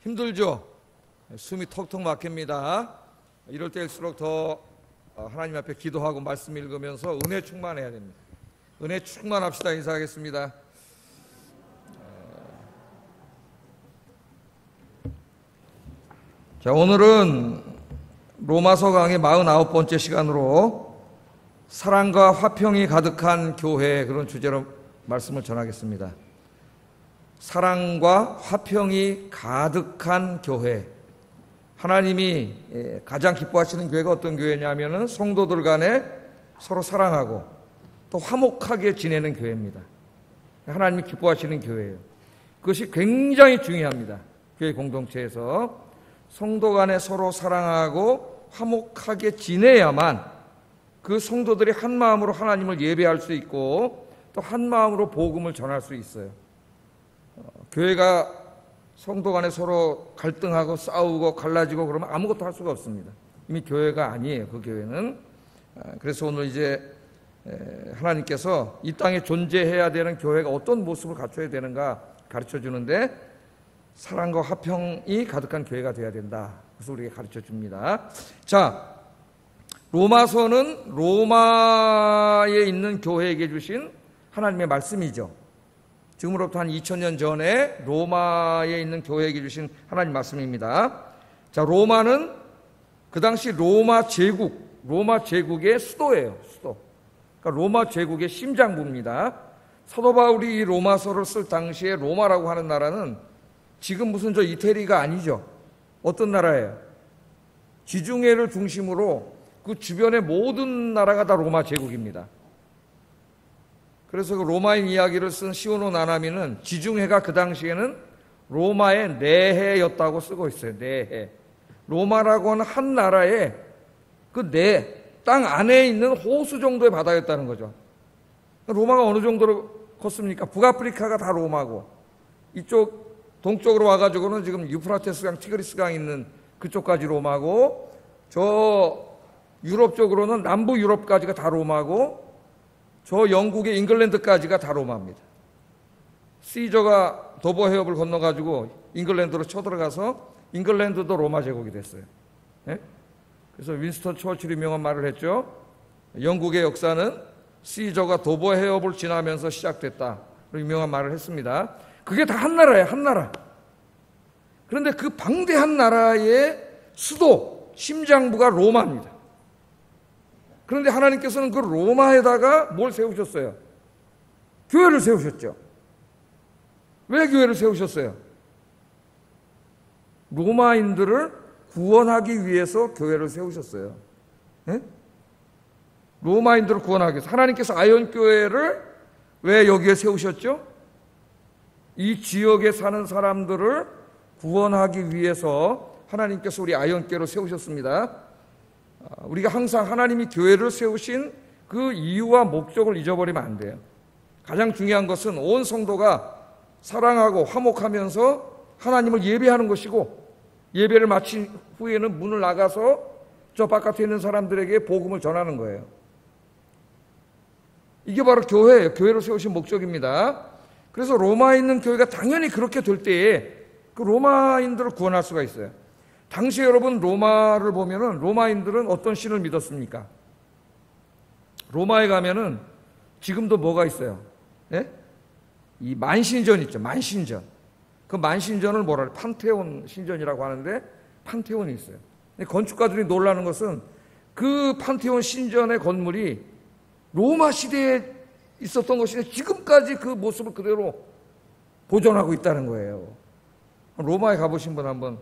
힘들죠? 숨이 턱턱 막힙니다. 이럴 때일수록 더 하나님 앞에 기도하고 말씀 읽으면서 은혜 충만해야 됩니다. 은혜 충만합시다. 인사하겠습니다. 자, 오늘은 로마서 강의 49번째 시간으로 사랑과 화평이 가득한 교회, 그런 주제로 말씀을 전하겠습니다. 사랑과 화평이 가득한 교회. 하나님이 가장 기뻐하시는 교회가 어떤 교회냐면은 성도들 간에 서로 사랑하고 또 화목하게 지내는 교회입니다. 하나님이 기뻐하시는 교회예요. 그것이 굉장히 중요합니다. 교회 공동체에서 성도 간에 서로 사랑하고 화목하게 지내야만 그 성도들이 한 마음으로 하나님을 예배할 수 있고 또 한 마음으로 복음을 전할 수 있어요. 교회가 성도 간에 서로 갈등하고 싸우고 갈라지고 그러면 아무것도 할 수가 없습니다. 이미 교회가 아니에요. 그 교회는. 그래서 오늘 이제 하나님께서 이 땅에 존재해야 되는 교회가 어떤 모습을 갖춰야 되는가 가르쳐 주는데, 사랑과 화평이 가득한 교회가 되어야 된다. 그래서 우리에게 가르쳐 줍니다. 자, 로마서는 로마에 있는 교회에게 주신 하나님의 말씀이죠. 지금으로부터 한 2000년 전에 로마에 있는 교회에게 주신 하나님 말씀입니다. 자, 로마는 그 당시 로마 제국의 수도예요. 수도. 그러니까 로마 제국의 심장부입니다. 사도 바울이 이 로마서를 쓸 당시에 로마라고 하는 나라는 지금 무슨 저 이태리가 아니죠. 어떤 나라예요? 지중해를 중심으로 그 주변의 모든 나라가 다 로마 제국입니다. 그래서 그 로마인 이야기를 쓴 시오노 나나미는 지중해가 그 당시에는 로마의 내해였다고 쓰고 있어요. 내해. 로마라고 하는 한 나라의 그 땅 안에 있는 호수 정도의 바다였다는 거죠. 로마가 어느 정도로 컸습니까? 북아프리카가 다 로마고, 이쪽 동쪽으로 와가지고는 지금 유프라테스강, 티그리스강 있는 그쪽까지 로마고, 저 유럽 쪽으로는 남부 유럽까지가 다 로마고, 저 영국의 잉글랜드까지가 다 로마입니다. 시저가 도버 해협을 건너가지고 잉글랜드로 쳐들어가서 잉글랜드도 로마 제국이 됐어요. 네? 그래서 윈스턴 처칠이 유명한 말을 했죠. 영국의 역사는 시저가 도버 해협을 지나면서 시작됐다. 유명한 말을 했습니다. 그게 다 한 나라예요. 한 나라. 그런데 그 방대한 나라의 수도, 심장부가 로마입니다. 그런데 하나님께서는 그 로마에다가 뭘 세우셨어요? 교회를 세우셨죠. 왜 교회를 세우셨어요? 로마인들을 구원하기 위해서 교회를 세우셨어요. 네? 로마인들을 구원하기 위해서. 하나님께서 아이언교회를 왜 여기에 세우셨죠? 이 지역에 사는 사람들을 구원하기 위해서 하나님께서 우리 아이언교회를 세우셨습니다. 우리가 항상 하나님이 교회를 세우신 그 이유와 목적을 잊어버리면 안 돼요. 가장 중요한 것은 온 성도가 사랑하고 화목하면서 하나님을 예배하는 것이고, 예배를 마친 후에는 문을 나가서 저 바깥에 있는 사람들에게 복음을 전하는 거예요. 이게 바로 교회예요. 교회를 세우신 목적입니다. 그래서 로마에 있는 교회가 당연히 그렇게 될 때에 그 로마인들을 구원할 수가 있어요. 당시 여러분 로마를 보면은 로마인들은 어떤 신을 믿었습니까? 로마에 가면은 지금도 뭐가 있어요? 예? 이 만신전 있죠. 만신전. 그 만신전을 뭐라 해요? 판테온 신전이라고 하는데, 판테온이 있어요. 근데 건축가들이 놀라는 것은 그 판테온 신전의 건물이 로마 시대에 있었던 것인데 지금까지 그 모습을 그대로 보존하고 있다는 거예요. 로마에 가보신 분 한번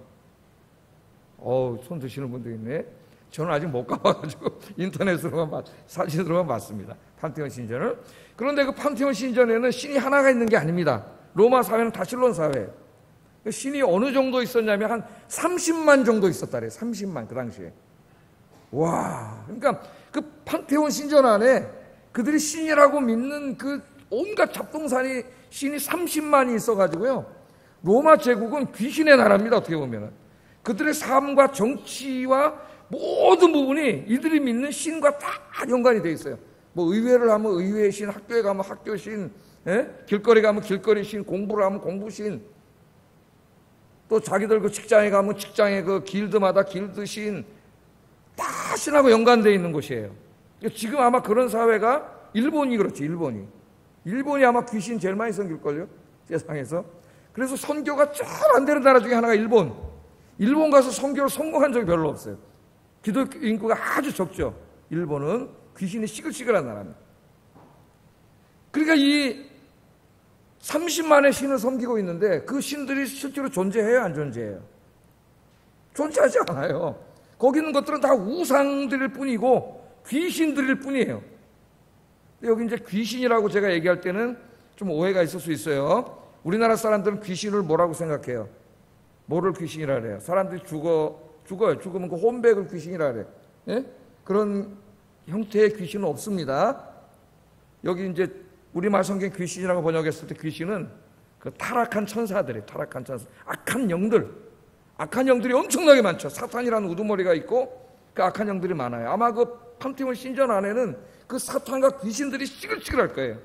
손 드시는 분도 있네. 저는 아직 못 가봐가지고 인터넷으로만 사진으로만 봤습니다. 판테온 신전을. 그런데 그 판테온 신전에는 신이 하나가 있는 게 아닙니다. 로마 사회는 다실론 사회예요. 신이 어느 정도 있었냐면 한 30만 정도 있었다래요. 30만 그 당시에. 와, 그러니까 그 판테온 신전 안에 그들이 신이라고 믿는 그 온갖 잡동사니 신이 30만이 있어가지고요. 로마 제국은 귀신의 나라입니다. 어떻게 보면은. 그들의 삶과 정치와 모든 부분이 이들이 믿는 신과 다 연관이 되어 있어요. 뭐 의회를 하면 의회의 신, 학교에 가면 학교 신, 길거리 가면 길거리 신, 공부를 하면 공부 신. 또 자기들 그 직장에 가면 직장에 그 길드마다 길드신 다 신하고 연관되어 있는 곳이에요. 지금 아마 그런 사회가 일본이 그렇지, 일본이 아마 귀신 제일 많이 섬길걸요, 세상에서. 그래서 선교가 잘 안 되는 나라 중에 하나가 일본 가서 선교를 성공한 적이 별로 없어요. 기독교 인구가 아주 적죠. 일본은 귀신이 시글시글한 나라입니다. 그러니까 이 30만의 신을 섬기고 있는데 그 신들이 실제로 존재해요, 안 존재해요? 존재하지 않아요. 거기 있는 것들은 다 우상들일 뿐이고 귀신들일 뿐이에요. 여기 이제 귀신이라고 제가 얘기할 때는 좀 오해가 있을 수 있어요. 우리나라 사람들은 귀신을 뭐라고 생각해요? 뭐를 귀신이라 그래요? 사람들이 죽어요. 죽으면 그 혼백을 귀신이라 그래요. 예? 그런 형태의 귀신은 없습니다. 여기 이제 우리말 성경 귀신이라고 번역했을 때 귀신은 그 타락한 천사들이에요. 타락한 천사. 악한 영들이 엄청나게 많죠. 사탄이라는 우두머리가 있고 그 악한 영들이 많아요. 아마 그 판테온 신전 안에는 그 사탄과 귀신들이 시글시글할 거예요.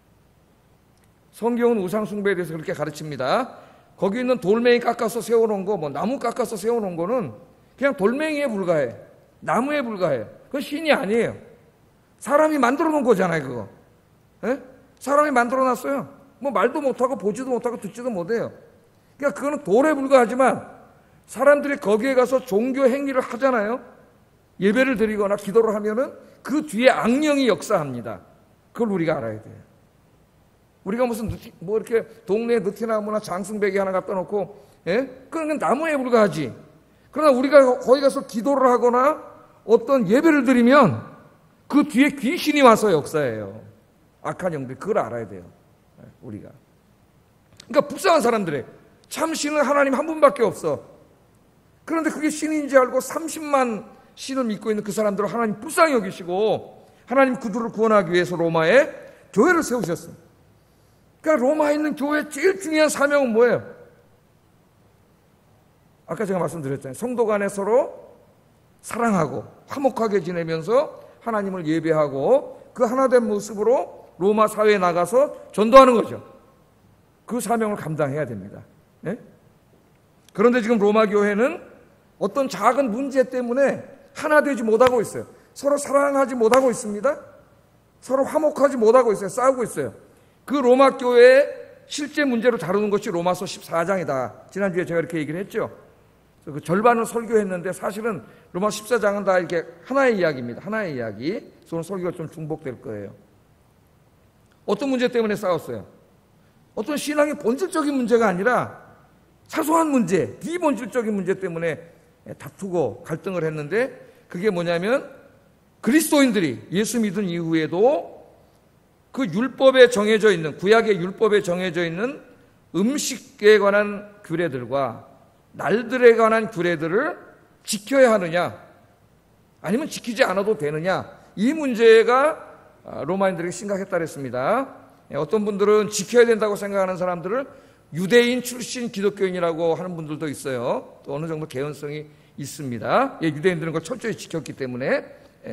성경은 우상숭배에 대해서 그렇게 가르칩니다. 거기 있는 돌멩이 깎아서 세워놓은 거, 뭐 나무 깎아서 세워놓은 거는 그냥 돌멩이에 불과해. 나무에 불과해. 그건 신이 아니에요. 사람이 만들어 놓은 거잖아요, 그거. 예? 사람이 만들어 놨어요. 뭐 말도 못하고 보지도 못하고 듣지도 못해요. 그러니까 그거는 돌에 불과하지만 사람들이 거기에 가서 종교 행위를 하잖아요. 예배를 드리거나 기도를 하면은 그 뒤에 악령이 역사합니다. 그걸 우리가 알아야 돼요. 우리가 무슨 뭐 이렇게 동네 느티나무나 장승배기 하나 갖다 놓고, 예? 그건 나무에 불과하지. 그러나 우리가 거기 가서 기도를 하거나 어떤 예배를 드리면 그 뒤에 귀신이 와서 역사해요. 악한 영들, 그걸 알아야 돼요. 우리가. 그러니까 불쌍한 사람들의 참 신은 하나님 한 분밖에 없어. 그런데 그게 신인지 알고 30만 신을 믿고 있는 그 사람들을 하나님 불쌍히 여기시고 하나님 그들을 구원하기 위해서 로마에 교회를 세우셨습니다. 그러니까 로마에 있는 교회의 제일 중요한 사명은 뭐예요? 아까 제가 말씀드렸잖아요. 성도 간에 서로 사랑하고 화목하게 지내면서 하나님을 예배하고 그 하나된 모습으로 로마 사회에 나가서 전도하는 거죠. 그 사명을 감당해야 됩니다. 네? 그런데 지금 로마 교회는 어떤 작은 문제 때문에 하나 되지 못하고 있어요. 서로 사랑하지 못하고 있습니다. 서로 화목하지 못하고 있어요. 싸우고 있어요. 그 로마 교회의 실제 문제로 다루는 것이 로마서 14장이다. 지난주에 제가 이렇게 얘기를 했죠. 그 절반을 설교했는데 사실은 로마 14장은 다 이렇게 하나의 이야기입니다. 하나의 이야기. 오늘 설교가 좀 중복될 거예요. 어떤 문제 때문에 싸웠어요? 어떤 신앙의 본질적인 문제가 아니라 사소한 문제, 비본질적인 문제 때문에 다투고 갈등을 했는데 그게 뭐냐면 그리스도인들이 예수 믿은 이후에도 그 율법에 정해져 있는, 구약의 율법에 정해져 있는 음식에 관한 규례들과 날들에 관한 규례들을 지켜야 하느냐 아니면 지키지 않아도 되느냐, 이 문제가 로마인들에게 심각했다 그랬습니다. 어떤 분들은 지켜야 된다고 생각하는 사람들을 유대인 출신 기독교인이라고 하는 분들도 있어요. 또 어느 정도 개연성이 있습니다. 유대인들은 그걸 철저히 지켰기 때문에.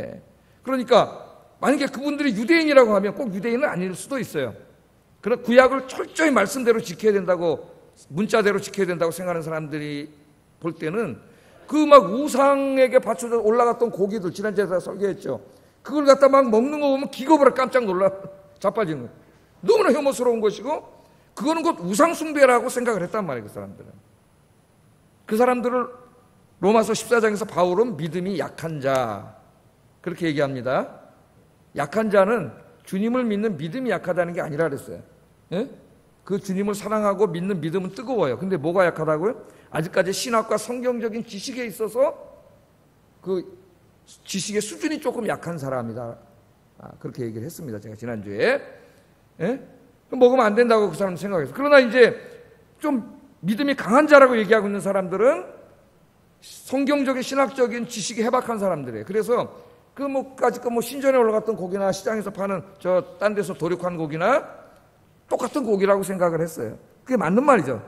그러니까 만약에 그분들이 유대인이라고 하면 꼭 유대인은 아닐 수도 있어요. 그러나 구약을 철저히 말씀대로 지켜야 된다고, 문자대로 지켜야 된다고 생각하는 사람들이 볼 때는 그 막 우상에게 바쳐져 올라갔던 고기들, 지난주에 다 설교했죠. 그걸 갖다 막 먹는 거 보면 기겁으로 깜짝 놀라 자빠지는 거예요. 너무나 혐오스러운 것이고 그거는 곧 우상숭배라고 생각을 했단 말이에요. 그 사람들은. 그 사람들을 로마서 14장에서 바울은 믿음이 약한 자 그렇게 얘기합니다. 약한 자는 주님을 믿는 믿음이 약하다는 게 아니라 그랬어요. 예? 그 주님을 사랑하고 믿는 믿음은 뜨거워요. 근데 뭐가 약하다고요? 아직까지 신학과 성경적인 지식에 있어서 그 지식의 수준이 조금 약한 사람이다. 그렇게 얘기를 했습니다. 제가 지난주에. 예? 먹으면 안 된다고 그 사람은 생각했어요. 그러나 이제 좀 믿음이 강한 자라고 얘기하고 있는 사람들은 성경적인 신학적인 지식이 해박한 사람들이에요. 그래서 그 신전에 올라갔던 고기나 시장에서 파는 저 딴 데서 도륙한 고기나 똑같은 고기라고 생각을 했어요. 그게 맞는 말이죠.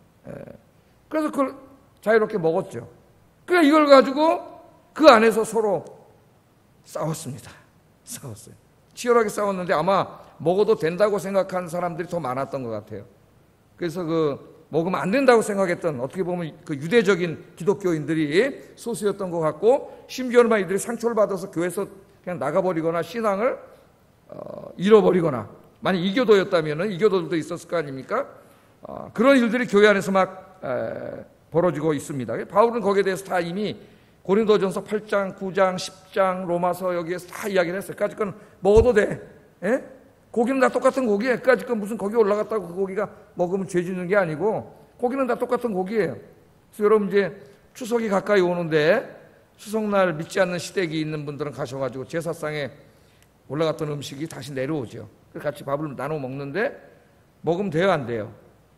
그래서 그걸 자유롭게 먹었죠. 그러니까 이걸 가지고 그 안에서 서로 싸웠습니다. 싸웠어요. 치열하게 싸웠는데 아마 먹어도 된다고 생각하는 사람들이 더 많았던 것 같아요. 그래서 먹으면 안 된다고 생각했던, 어떻게 보면 그 유대적인 기독교인들이 소수였던 것 같고, 심지어는 막 이들이 상처를 받아서 교회에서 그냥 나가버리거나 신앙을 잃어버리거나, 만약 이교도였다면 이교도들도 있었을 거 아닙니까? 그런 일들이 교회 안에서 막 벌어지고 있습니다. 바울은 거기에 대해서 다 이미 고린도전서 8장, 9장, 10장, 로마서 여기에서 다 이야기를 했어요. 까짓 건 먹어도 돼. 예? 고기는 다 똑같은 고기예요. 까짓 건 무슨 거기 올라갔다고 그 고기가 먹으면 죄 짓는 게 아니고, 고기는 다 똑같은 고기예요. 그래서 여러분 이제 추석이 가까이 오는데, 추석날 믿지 않는 시댁이 있는 분들은 가셔가지고 제사상에 올라갔던 음식이 다시 내려오죠. 그래서 같이 밥을 나눠 먹는데, 먹으면 돼요, 안 돼요?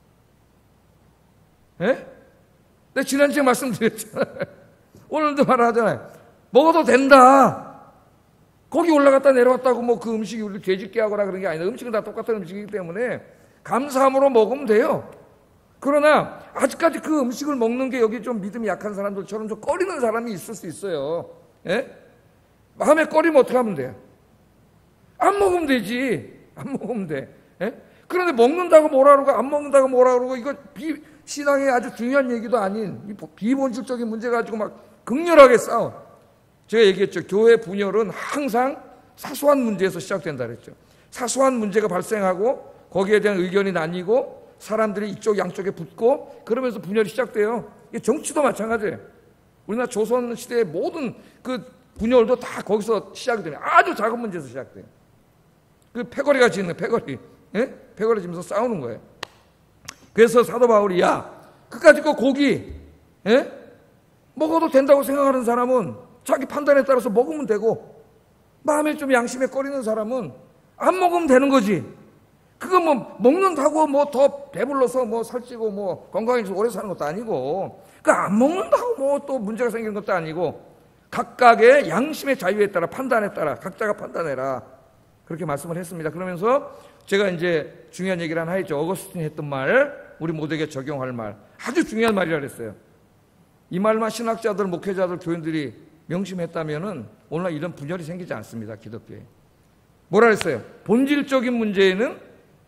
예? 내가 지난주에 말씀드렸잖아요. 오늘도 말하잖아요. 먹어도 된다. 거기 올라갔다 내려왔다고 뭐 그 음식이 우리 죄짓게 하거나 그런 게 아니다. 음식은 다 똑같은 음식이기 때문에 감사함으로 먹으면 돼요. 그러나 아직까지 그 음식을 먹는 게 여기 좀 믿음이 약한 사람들처럼 좀 꺼리는 사람이 있을 수 있어요. 예? 마음에 꺼리면 어떻게 하면 돼요? 안 먹으면 되지. 안 먹으면 돼. 예? 그런데 먹는다고 뭐라 그러고 안 먹는다고 뭐라 그러고, 이거 신앙의 아주 중요한 얘기도 아닌 이 비본질적인 문제 가지고 막 극렬하게 싸워. 제가 얘기했죠. 교회 분열은 항상 사소한 문제에서 시작된다 그랬죠. 사소한 문제가 발생하고 거기에 대한 의견이 나뉘고 사람들이 이쪽 양쪽에 붙고 그러면서 분열이 시작돼요. 이게 정치도 마찬가지예요. 우리나라 조선 시대의 모든 그 분열도 다 거기서 시작이 돼요. 아주 작은 문제에서 시작돼요. 그 패거리가 짓는 패거리. 예? 패거리 지면서 싸우는 거예요. 그래서 사도 바울이, 야, 그까짓 거 고기, 예? 먹어도 된다고 생각하는 사람은 자기 판단에 따라서 먹으면 되고, 마음에 좀 양심에 꺼리는 사람은 안 먹으면 되는 거지. 그거 뭐 먹는다고 뭐 더 배불러서 뭐 살찌고 뭐 건강해서 오래 사는 것도 아니고, 그 안 먹는다고 뭐 또 문제가 생기는 것도 아니고, 각각의 양심의 자유에 따라 판단에 따라 각자가 판단해라. 그렇게 말씀을 했습니다. 그러면서 제가 이제 중요한 얘기를 하나 했죠. 어거스틴이 했던 말, 우리 모두에게 적용할 말, 아주 중요한 말이라 그랬어요. 이 말만 신학자들, 목회자들, 교인들이 명심했다면은 오늘날 이런 분열이 생기지 않습니다. 기독교에. 뭐라 그랬어요? 본질적인 문제에는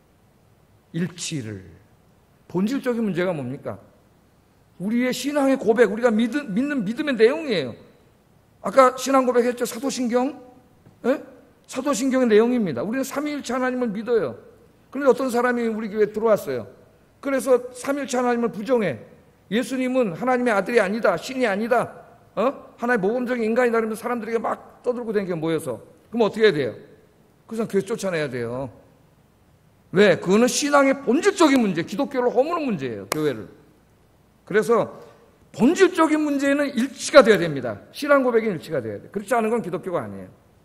일치를. 본질적인 문제가 뭡니까? 우리의 신앙의 고백, 우리가 믿는 믿음의 내용이에요. 아까 신앙 고백했죠. 사도신경. 예? 사도신경의 내용입니다. 우리는 삼위일체 하나님을 믿어요. 그런데 어떤 사람이 우리 교회에 들어왔어요. 그래서 삼위일체 하나님을 부정해. 예수님은 하나님의 아들이 아니다, 신이 아니다, 하나의 모범적인 인간이다, 그러면서 사람들에게 막 떠들고 다니게 모여서. 그럼 어떻게 해야 돼요? 그 사람 교회 쫓아내야 돼요. 왜? 그거는 신앙의 본질적인 문제, 기독교를 허무는 문제예요, 교회를. 그래서 본질적인 문제는 일치가 돼야 됩니다. 신앙 고백에 일치가 돼야 돼요. 그렇지 않은 건 기독교가 아니에요.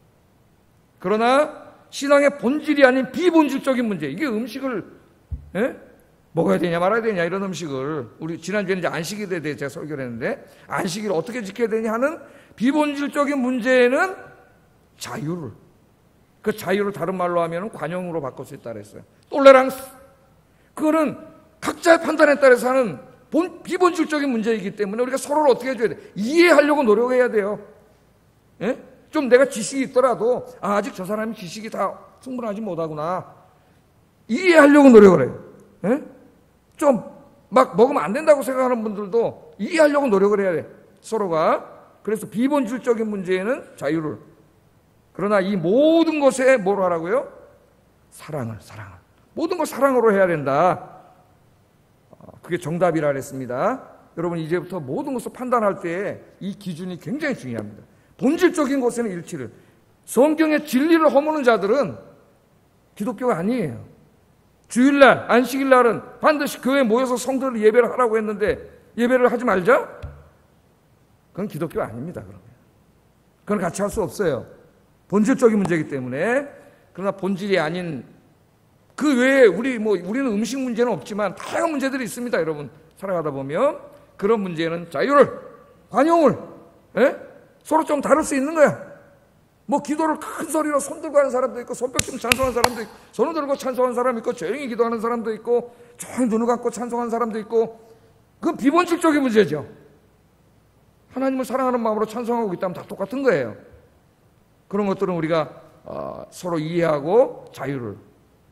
그러나 신앙의 본질이 아닌 비본질적인 문제, 이게 음식을 먹어야 되냐 말아야 되냐, 이런 음식을, 우리 지난주에는 이제 안식일에 대해 제가 설교를 했는데, 안식일을 어떻게 지켜야 되냐 하는 비본질적인 문제에는 자유를, 그 자유를 다른 말로 하면 관용으로 바꿀 수 있다 그랬어요. 톨레랑스. 그거는 각자의 판단에 따라서 하는 비본질적인 문제이기 때문에 우리가 서로를 어떻게 해줘야 돼? 이해하려고 노력해야 돼요. 예? 좀 내가 지식이 있더라도, 아직 저 사람이 지식이 다 충분하지 못하구나, 이해하려고 노력을 해요. 예? 좀 막 먹으면 안 된다고 생각하는 분들도 이해하려고 노력을 해야 돼, 서로가. 그래서 비본질적인 문제에는 자유를, 그러나 이 모든 것에 뭘 하라고요? 사랑을. 모든 걸 사랑으로 해야 된다. 그게 정답이라 그랬습니다. 여러분, 이제부터 모든 것을 판단할 때 이 기준이 굉장히 중요합니다. 본질적인 것에는 일치를. 성경의 진리를 허무는 자들은 기독교가 아니에요. 주일날, 안식일날은 반드시 교회에 모여서 성도들 예배를 하라고 했는데 예배를 하지 말자? 그건 기독교 아닙니다. 그러면 그건 같이 할 수 없어요. 본질적인 문제이기 때문에. 그러나 본질이 아닌 그 외에 우리는 음식 문제는 없지만 다양한 문제들이 있습니다. 여러분, 살아가다 보면 그런 문제는 자유를, 관용을, 서로 좀 다룰 수 있는 거야. 뭐 기도를 큰 소리로 손 들고 하는 사람도 있고, 손뼉치며 찬송하는 사람도 있고, 손을 들고 찬송하는 사람도 있고, 조용히 기도하는 사람도 있고, 조용히 눈을 감고 찬송하는 사람도 있고. 그건 비본질적인 문제죠. 하나님을 사랑하는 마음으로 찬송하고 있다면 다 똑같은 거예요. 그런 것들은 우리가 서로 이해하고 자유를,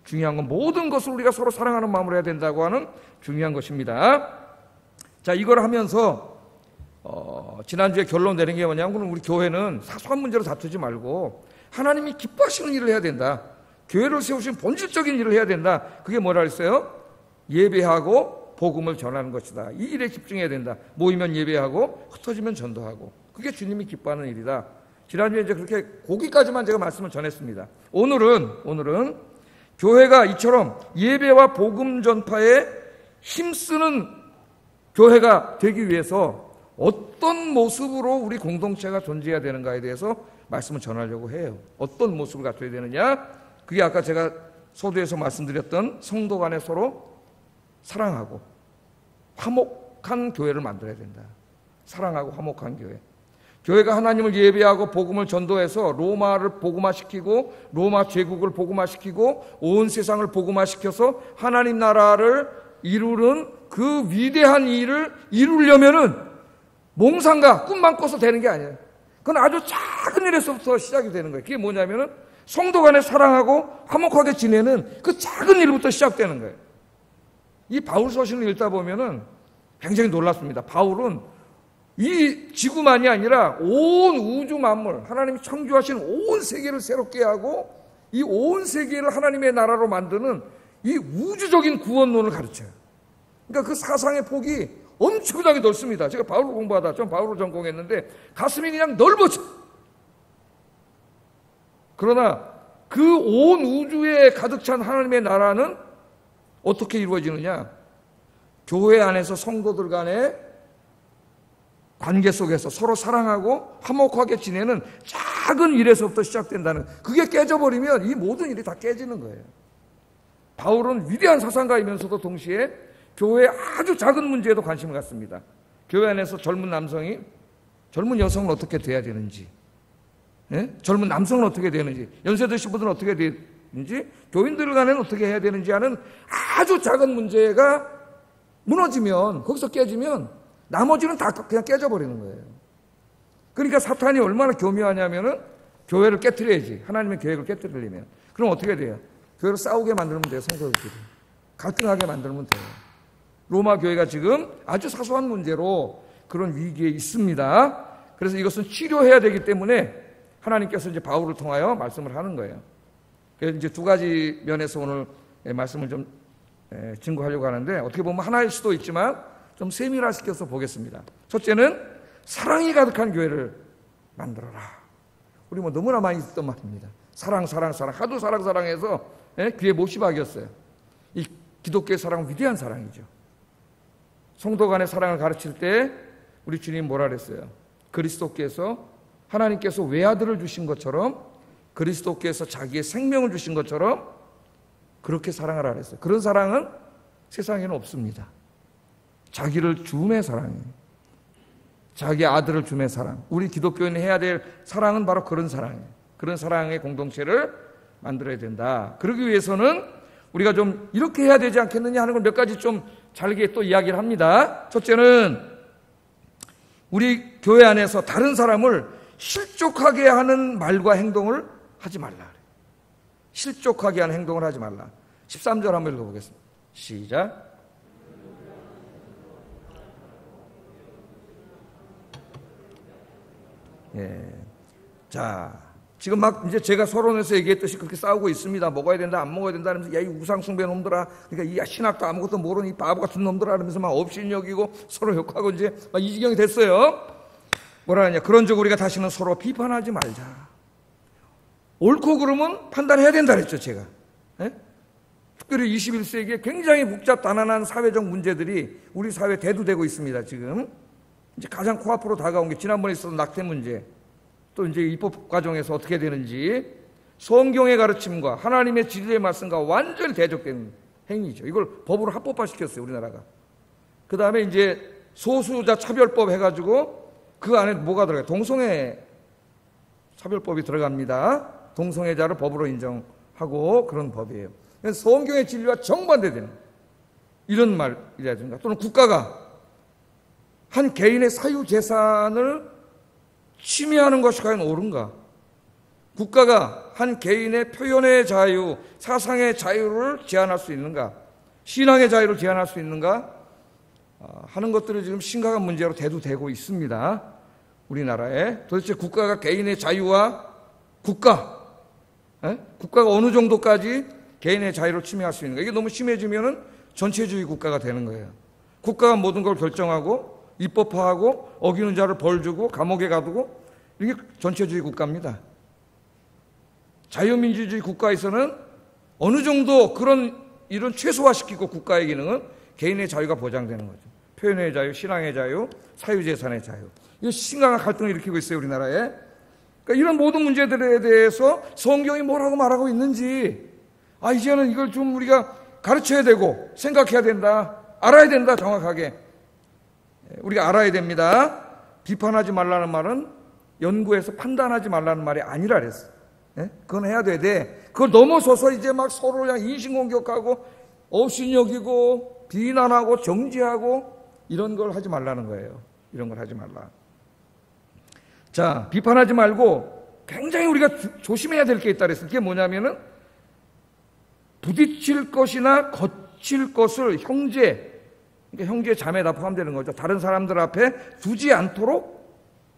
중요한 건 모든 것을 우리가 서로 사랑하는 마음으로 해야 된다고 하는 중요한 것입니다. 자, 이걸 하면서 지난주에 결론 내린 게 뭐냐면 우리 교회는 사소한 문제로 다투지 말고 하나님이 기뻐하시는 일을 해야 된다. 교회를 세우신 본질적인 일을 해야 된다. 그게 뭐라 그랬어요? 예배하고 복음을 전하는 것이다. 이 일에 집중해야 된다. 모이면 예배하고 흩어지면 전도하고. 그게 주님이 기뻐하는 일이다. 지난주에 이제 그렇게 거기까지만 제가 말씀을 전했습니다. 오늘은 교회가 이처럼 예배와 복음 전파에 힘쓰는 교회가 되기 위해서 어떤 모습으로 우리 공동체가 존재해야 되는가에 대해서 말씀을 전하려고 해요. 어떤 모습을 갖춰야 되느냐? 그게 아까 제가 소두에서 말씀드렸던 성도 간에 서로 사랑하고 화목한 교회를 만들어야 된다. 사랑하고 화목한 교회. 교회가 하나님을 예배하고 복음을 전도해서 로마를 복음화시키고 로마 제국을 복음화시키고 온 세상을 복음화시켜서 하나님 나라를 이루는 그 위대한 일을 이루려면은 몽상가 꿈만 꿔서 되는 게 아니에요. 그건 아주 작은 일에서부터 시작이 되는 거예요. 그게 뭐냐면은 성도 간에 사랑하고 화목하게 지내는 그 작은 일부터 시작되는 거예요. 이 바울 서신을 읽다 보면은 굉장히 놀랍습니다. 바울은 이 지구만이 아니라 온 우주 만물, 하나님이 창조하신 온 세계를 새롭게 하고 이 온 세계를 하나님의 나라로 만드는 이 우주적인 구원론을 가르쳐요. 그러니까 그 사상의 폭이 엄청나게 넓습니다. 제가 바울을 공부하다, 전 바울을 전공했는데 가슴이 그냥 넓어져. 그러나 그 온 우주에 가득 찬 하나님의 나라는 어떻게 이루어지느냐? 교회 안에서 성도들 간에 관계 속에서 서로 사랑하고 화목하게 지내는 작은 일에서부터 시작된다는, 그게 깨져버리면 이 모든 일이 다 깨지는 거예요. 바울은 위대한 사상가이면서도 동시에 교회의 아주 작은 문제에도 관심을 갖습니다. 교회 안에서 젊은 남성이 젊은 여성은 어떻게 돼야 되는지, 젊은 남성은 어떻게 되는지, 연세 드신 분들은 어떻게 되는지, 교인들 간에는 어떻게 해야 되는지 하는 아주 작은 문제가 무너지면, 거기서 깨지면 나머지는 다 그냥 깨져버리는 거예요. 그러니까 사탄이 얼마나 교묘하냐면은 교회를 깨트려야지. 하나님의 계획을 깨트리려면. 그럼 어떻게 돼요? 교회를 싸우게 만들면 돼요. 성도들끼리. 갈등하게 만들면 돼요. 로마 교회가 지금 아주 사소한 문제로 그런 위기에 있습니다. 그래서 이것은 치료해야 되기 때문에 하나님께서 이제 바울을 통하여 말씀을 하는 거예요. 그래서 이제 두 가지 면에서 오늘 말씀을 좀 증거하려고 하는데, 어떻게 보면 하나일 수도 있지만 좀 세밀화시켜서 보겠습니다. 첫째는 사랑이 가득한 교회를 만들어라. 우리 뭐 너무나 많이 듣던 말입니다. 사랑. 하도 사랑해서 귀에 못이 박였어요. 이 기독교의 사랑은 위대한 사랑이죠. 성도 간의 사랑을 가르칠 때 우리 주님 뭐라 그랬어요? 그리스도께서, 하나님께서 외아들을 주신 것처럼, 그리스도께서 자기의 생명을 주신 것처럼 그렇게 사랑하라 그랬어요. 그런 사랑은 세상에는 없습니다. 자기를 줌의 사랑이에요. 자기 아들을 줌의 사랑. 우리 기독교인이 해야 될 사랑은 바로 그런 사랑이에요. 그런 사랑의 공동체를 만들어야 된다. 그러기 위해서는 우리가 좀 이렇게 해야 되지 않겠느냐 하는 걸 몇 가지 좀 잘게 또 이야기를 합니다. 첫째는 우리 교회 안에서 다른 사람을 실족하게 하는 말과 행동을 하지 말라. 실족하게 하는 행동을 하지 말라. 13절 한번 읽어보겠습니다. 시작. 자, 지금 막 이제 제가 서론에서 얘기했듯이 그렇게 싸우고 있습니다. 먹어야 된다, 안 먹어야 된다 하면서, 야, 이 우상숭배 놈들아, 그러니까 이 신학도 아무것도 모르는 이 바보 같은 놈들아 하면서 막 업신여기고 서로 욕하고 이제 막 이 지경이 됐어요. 뭐라 하냐? 그런즉 우리가 다시는 서로 비판하지 말자. 옳고 그름은 판단해야 된다 그랬죠, 제가. 특별히 21세기에 굉장히 복잡 단단한 사회적 문제들이 우리 사회에 대두되고 있습니다, 지금. 이제 가장 코앞으로 다가온 게 지난번에 있었던 낙태 문제, 또 이제 입법 과정에서 어떻게 되는지, 성경의 가르침과 하나님의 진리의 말씀과 완전히 대적되는 행위죠. 이걸 법으로 합법화시켰어요, 우리나라가. 그 다음에 이제 소수자 차별법 해가지고 그 안에 뭐가 들어가요? 동성애 차별법이 들어갑니다. 동성애자를 법으로 인정하고 그런 법이에요. 성경의 진리와 정반대되는 이런 말이라든가, 또는 국가가 한 개인의 사유재산을 침해하는 것이 과연 옳은가? 국가가 한 개인의 표현의 자유, 사상의 자유를 제한할 수 있는가? 신앙의 자유를 제한할 수 있는가? 하는 것들이 지금 심각한 문제로 대두되고 있습니다. 우리나라에. 도대체 국가가 개인의 자유와 국가가 어느 정도까지 개인의 자유를 침해할 수 있는가? 이게 너무 심해지면은 전체주의 국가가 되는 거예요. 국가가 모든 걸 결정하고 입법화하고 어기는 자를 벌 주고 감옥에 가두고, 이게 전체주의 국가입니다. 자유민주주의 국가에서는 어느 정도 그런 일은 최소화시키고 국가의 기능은 개인의 자유가 보장되는 거죠. 표현의 자유, 신앙의 자유, 사유재산의 자유. 이거 심각한 갈등을 일으키고 있어요, 우리나라에. 그러니까 이런 모든 문제들에 대해서 성경이 뭐라고 말하고 있는지, 이제는 이걸 좀 우리가 가르쳐야 되고 생각해야 된다. 알아야 된다, 정확하게. 우리가 알아야 됩니다. 비판하지 말라는 말은 연구해서 판단하지 말라는 말이 아니라 그랬어요. 그건 해야 돼. 그걸 넘어서서 이제 막 서로 그냥 인신공격하고 업신 여기고 비난하고 정죄하고 이런 걸 하지 말라는 거예요. 이런 걸 하지 말라. 자, 비판하지 말고 굉장히 우리가 조심해야 될 게 있다 그랬어요. 그게 뭐냐면은 부딪힐 것이나 거칠 것을 그러니까 형제 자매 다 포함되는 거죠. 다른 사람들 앞에 두지 않도록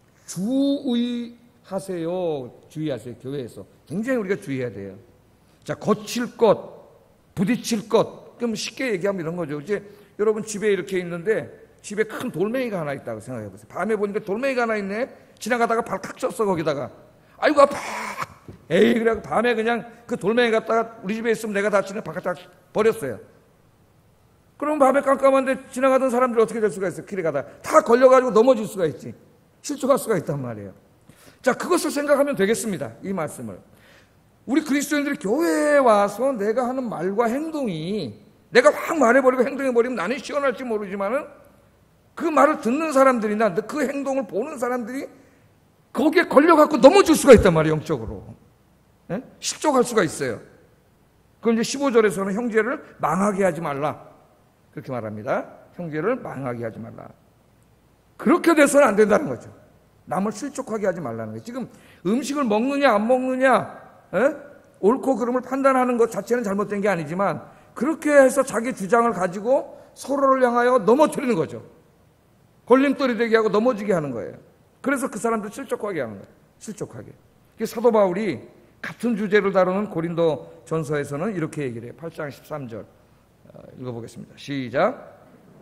주의하세요. 교회에서 굉장히 우리가 주의해야 돼요. 자, 거칠 것, 부딪힐 것. 그럼 쉽게 얘기하면 이런 거죠. 이제 여러분 집에 이렇게 있는데 집에 큰 돌멩이가 하나 있다고 생각해 보세요. 밤에 보니까 돌멩이가 하나 있네. 지나가다가 발 탁 쳤어, 거기다가. 아이고 아파. 에이, 그래 밤에 그냥 그 돌멩이 갖다가 우리 집에 있으면 내가 다치는 바깥에 버렸어요. 그럼 밤에 깜깜한데 지나가던 사람들이 어떻게 될 수가 있어요? 길에 가다가 다 걸려가지고 넘어질 수가 있지. 실족할 수가 있단 말이에요. 자, 그것을 생각하면 되겠습니다. 이 말씀을. 우리 그리스도인들이 교회에 와서 내가 하는 말과 행동이, 내가 확 말해버리고 행동해버리면 나는 시원할지 모르지만은 그 말을 듣는 사람들이나 그 행동을 보는 사람들이 거기에 걸려갖고 넘어질 수가 있단 말이에요, 영적으로. 실족할 수가 있어요. 그건 이제 15절에서는 형제를 망하게 하지 말라. 그렇게 말합니다. 형제를 망하게 하지 말라. 그렇게 돼서는 안 된다는 거죠. 남을 실족하게 하지 말라는 거예요. 지금 음식을 먹느냐 안 먹느냐, 옳고 그름을 판단하는 것 자체는 잘못된 게 아니지만 그렇게 해서 자기 주장을 가지고 서로를 향하여 넘어뜨리는 거죠. 걸림돌이 되게 하고 넘어지게 하는 거예요. 그래서 그 사람들 실족하게 하는 거예요. 실족하게. 사도 바울이 같은 주제를 다루는 고린도 전서에서는 이렇게 얘기를 해요. 8장 13절 읽어보겠습니다. 시작.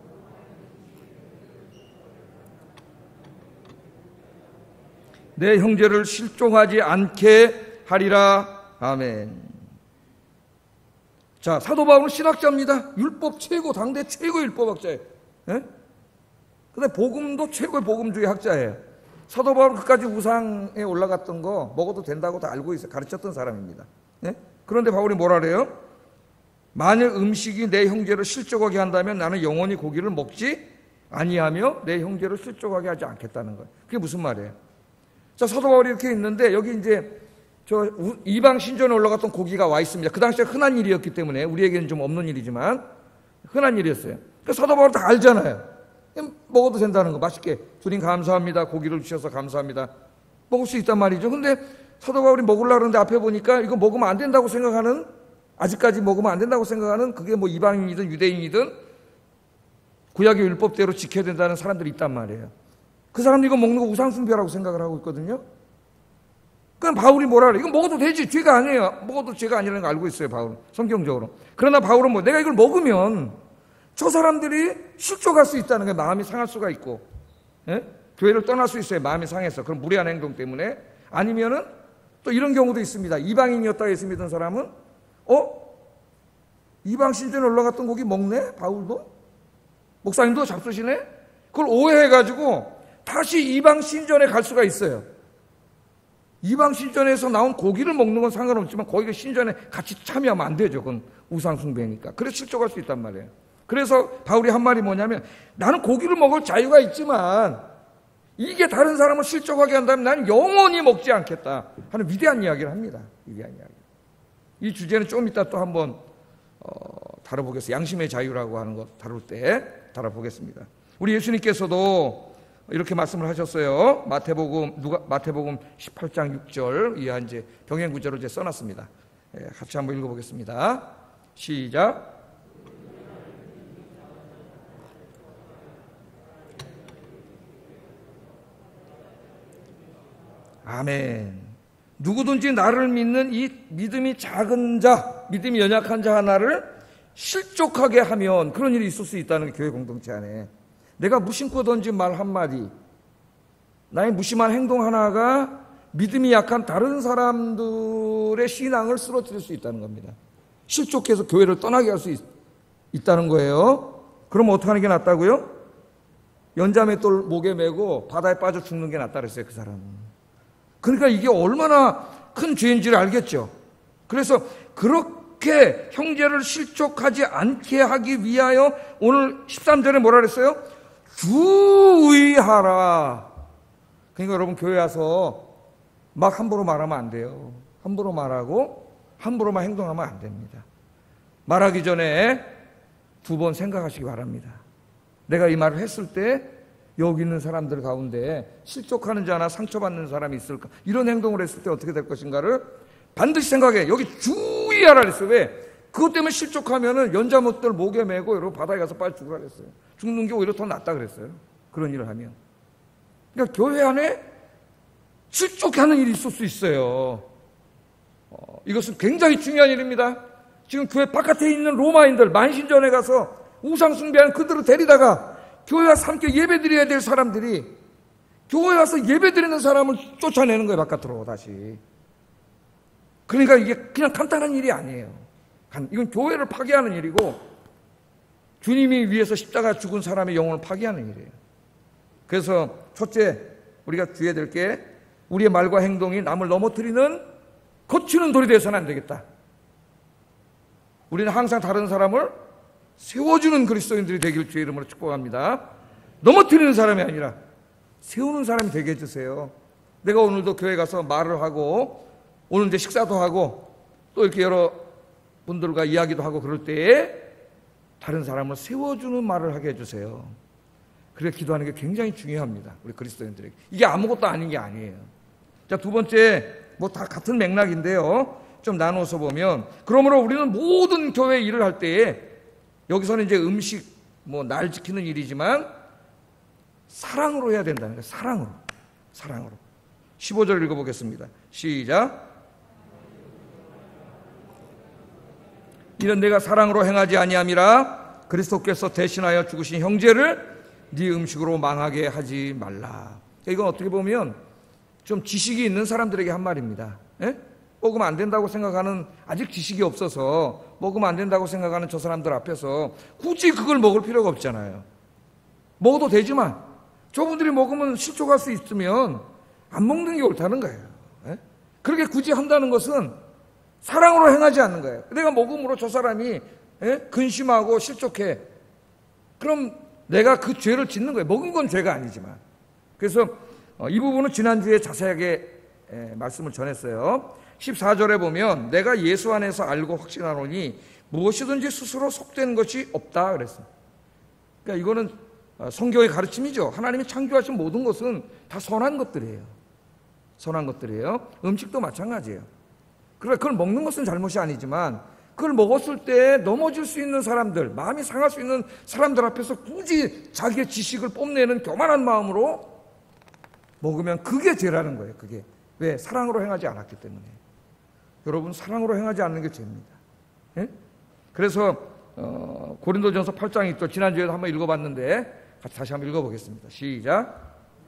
내 형제를 실족하지 않게 하리라. 아멘. 자, 사도 바울은 신학자입니다. 율법 최고, 당대 최고 율법학자예요. 근데 복음도 최고의 복음주의 학자예요. 사도 바울은 그까지 우상에 올라갔던 거 먹어도 된다고 다 알고 있어요. 가르쳤던 사람입니다. 그런데 바울이 뭐라 그래요? 만일 음식이 내 형제를 실족하게 한다면 나는 영원히 고기를 먹지 아니하며 내 형제를 실족하게 하지 않겠다는 거예요. 그게 무슨 말이에요? 자, 사도 바울이 이렇게 있는데 여기 이제 이방 신전에 올라갔던 고기가 와 있습니다. 그 당시에 흔한 일이었기 때문에 우리에게는 좀 없는 일이지만 흔한 일이었어요. 그러니까 사도 바울 다 알잖아요. 먹어도 된다는 거, 맛있게. 주님 감사합니다. 고기를 주셔서 감사합니다. 먹을 수 있단 말이죠. 근데 사도 바울이 먹으려고 하는데 앞에 보니까 이거 먹으면 안 된다고 생각하는, 아직까지 먹으면 안 된다고 생각하는, 그게 뭐 이방인이든 유대인이든 구약의 율법대로 지켜야 된다는 사람들이 있단 말이에요. 그 사람들이 이거 먹는 거 우상숭배라고 생각을 하고 있거든요. 그럼 바울이 뭐라 그래? 이거 먹어도 되지. 죄가 아니에요. 먹어도 죄가 아니라는 거 알고 있어요, 바울은. 성경적으로. 그러나 바울은 뭐, 내가 이걸 먹으면 저 사람들이 실족할 수 있다는 게 마음이 상할 수가 있고, 교회를 떠날 수 있어요. 마음이 상해서. 그런 무례한 행동 때문에. 아니면은 또 이런 경우도 있습니다. 이방인이었다 예수 믿은 사람은 이방 신전에 올라갔던 고기 먹네? 바울도? 목사님도 잡수시네? 그걸 오해해가지고 다시 이방 신전에 갈 수가 있어요. 이방 신전에서 나온 고기를 먹는 건 상관없지만 거기 신전에 같이 참여하면 안 되죠. 그건 우상숭배니까. 그래서 실족할 수 있단 말이에요. 그래서 바울이 한 말이 뭐냐면, 나는 고기를 먹을 자유가 있지만 이게 다른 사람을 실족하게 한다면 나는 영원히 먹지 않겠다 하는 위대한 이야기를 합니다. 위대한 이야기. 이 주제는 좀 이따 또 한번 다뤄보겠습니다. 양심의 자유라고 하는 것 다룰 때 다뤄보겠습니다. 우리 예수님께서도 이렇게 말씀을 하셨어요. 마태복음 18장 6절 이하 이제 병행 구절을 이제 써놨습니다. 같이 한번 읽어보겠습니다. 시작. 아멘. 누구든지 나를 믿는 이 믿음이 작은 자, 믿음이 연약한 자 하나를 실족하게 하면 그런 일이 있을 수 있다는 게 교회 공동체 안에. 내가 무심코 던진 말 한마디, 나의 무심한 행동 하나가 믿음이 약한 다른 사람들의 신앙을 쓰러뜨릴 수 있다는 겁니다. 실족해서 교회를 떠나게 할 수 있다는 거예요. 그럼 어떻게 하는 게 낫다고요? 연자맷돌 목에 메고 바다에 빠져 죽는 게 낫다 그랬어요, 그 사람은. 그러니까 이게 얼마나 큰 죄인지를 알겠죠. 그래서 그렇게 형제를 실족하지 않게 하기 위하여 오늘 13절에 뭐라 그랬어요? 주의하라. 그러니까 여러분 교회 와서 막 함부로 말하면 안 돼요. 함부로 말하고 함부로만 행동하면 안 됩니다. 말하기 전에 2번 생각하시기 바랍니다. 내가 이 말을 했을 때 여기 있는 사람들 가운데 실족하는 자나 상처받는 사람이 있을까? 이런 행동을 했을 때 어떻게 될 것인가를 반드시 생각해. 여기 주의하라 그랬어요. 왜? 그것 때문에 실족하면은 연자못들 목에 메고 여러분 바다에 가서 빨리 죽으라 그랬어요. 죽는 게 오히려 더 낫다 그랬어요. 그런 일을 하면. 그러니까 교회 안에 실족하는 일이 있을 수 있어요. 이것은 굉장히 중요한 일입니다. 지금 교회 바깥에 있는 로마인들 만신전에 가서 우상 숭배하는 그들을 데리다가 교회 와서 함께 예배드려야 될 사람들이 교회 와서 예배드리는 사람을 쫓아내는 거예요. 바깥으로 다시. 그러니까 이게 그냥 간단한 일이 아니에요. 이건 교회를 파괴하는 일이고 주님이 위해서 십자가 죽은 사람의 영혼을 파괴하는 일이에요. 그래서 첫째 우리가 주의해야 될 게 우리의 말과 행동이 남을 넘어뜨리는 거치는 돌이 되어서는 안 되겠다. 우리는 항상 다른 사람을 세워주는 그리스도인들이 되길 주의 이름으로 축복합니다. 넘어뜨리는 사람이 아니라 세우는 사람이 되게 해주세요. 내가 오늘도 교회 가서 말을 하고 오늘 이제 식사도 하고 또 이렇게 여러 분들과 이야기도 하고 그럴 때에 다른 사람을 세워주는 말을 하게 해주세요. 그래 기도하는 게 굉장히 중요합니다. 우리 그리스도인들에게. 이게 아무것도 아닌 게 아니에요. 자, 두 번째 뭐 다 같은 맥락인데요. 좀 나눠서 보면 그러므로 우리는 모든 교회 일을 할 때에 여기서는 이제 음식 뭐 날 지키는 일이지만 사랑으로 해야 된다는 거예요. 사랑으로. 15절 읽어보겠습니다. 시작. 이는 내가 사랑으로 행하지 아니함이라 그리스도께서 대신하여 죽으신 형제를 네 음식으로 망하게 하지 말라. 이건 어떻게 보면 좀 지식이 있는 사람들에게 한 말입니다. 예? 먹으면 안 된다고 생각하는 아직 지식이 없어서 먹으면 안 된다고 생각하는 저 사람들 앞에서 굳이 그걸 먹을 필요가 없잖아요. 먹어도 되지만 저분들이 먹으면 실족할 수 있으면 안 먹는 게 옳다는 거예요. 예? 그렇게 굳이 한다는 것은 사랑으로 행하지 않는 거예요. 내가 먹음으로 저 사람이 근심하고 실족해. 그럼 내가 그 죄를 짓는 거예요. 먹은 건 죄가 아니지만. 그래서 이 부분은 지난주에 자세하게 말씀을 전했어요. 14절에 보면 내가 예수 안에서 알고 확신하노니 무엇이든지 스스로 속된 것이 없다 그랬어요. 그러니까 이거는 성경의 가르침이죠. 하나님이 창조하신 모든 것은 다 선한 것들이에요. 선한 것들이에요. 음식도 마찬가지예요. 그러니까 그걸 먹는 것은 잘못이 아니지만 그걸 먹었을 때 넘어질 수 있는 사람들, 마음이 상할 수 있는 사람들 앞에서 굳이 자기의 지식을 뽐내는 교만한 마음으로 먹으면 그게 죄라는 거예요. 그게. 왜? 사랑으로 행하지 않았기 때문에. 여러분 사랑으로 행하지 않는 게 죄입니다. 예? 그래서 고린도전서 8장이 있죠. 지난주에도 한번 읽어봤는데 다시 한번 읽어보겠습니다. 시작.